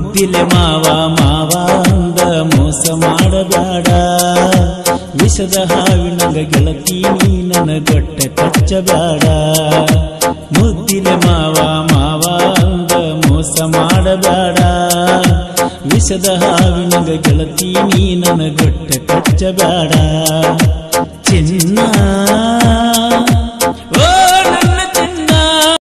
ಮುದ್ದಿಲೆ ಮಾವ ಮಾವ ಅಂದ ಮೋಸ ಮಾಡಬೇಡ. ವಿಷದ ಹಾವಿನಂಗ ಗೆಳತಿ ನೀ ನನ್ನ ಗಟ್ಟ ಕಚ್ಚಬೇಡ. ಮುದ್ದಿಲೆ ಮಾವ ಮಾವ ಅಂದ ಮೋಸ ಮಾಡಬೇಡ. ವಿಷದ ಹಾವಿನಂಗ ಗೆಳತಿ ನೀ ನನ್ನ ಗಟ್ಟ ಕಚ್ಚಬೇಡ. ಚಿನ್ನ